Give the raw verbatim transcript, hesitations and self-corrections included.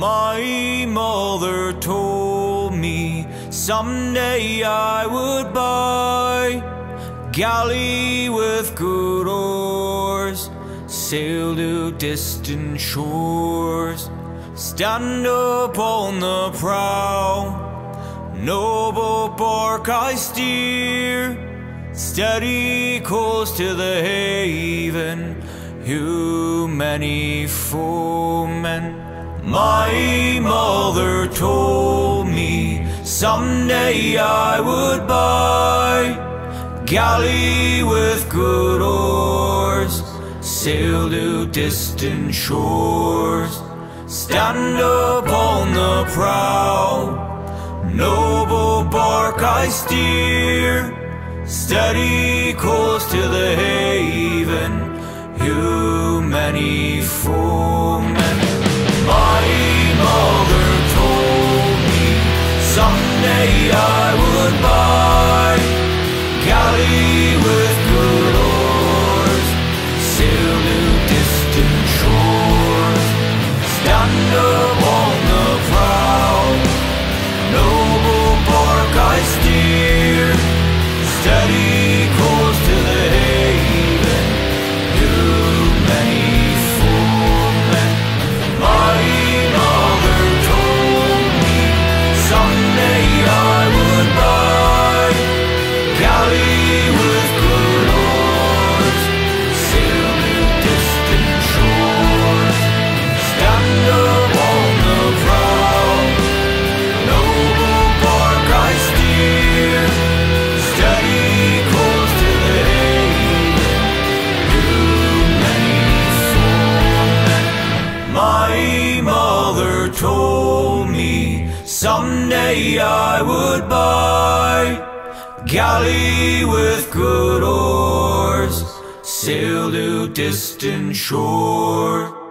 My mother told me someday I would buy galley with good oars, sail to distant shores, stand upon the prow, noble bark I steer, steady course to the haven, who many foemen. My mother told me someday I would buy galley with good oars, sail to distant shores, stand upon the prow, noble bark I steer, steady course to the haven, who many foemen. My mother told me someday I would buy galley with good oars, sail to distant shores, stand upon the prow, noble bark I steer, steady course to the haven, who many foemen. My mother told me someday I would buy galley with good oars, sail to distant shores, stand upon the prow, noble bark I steer, steady course to the haven, who many foemen. My mother told me someday I would buy galley with good oars, sail to distant shore.